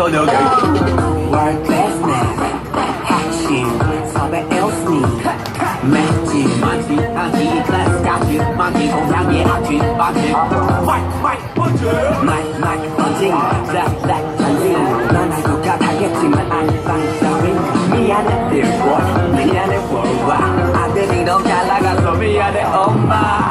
World class man 핵심 섭외 엘스니 맷집 만지 한지 클래스까지 만지 공양의 아침 만지 마이크 번지 블랙 전진 넌 알 것 같겠지만 I'm sorry 미안해 dear boy 미안해 worldwide 아들이 너무 잘 나가서 미안해 엄마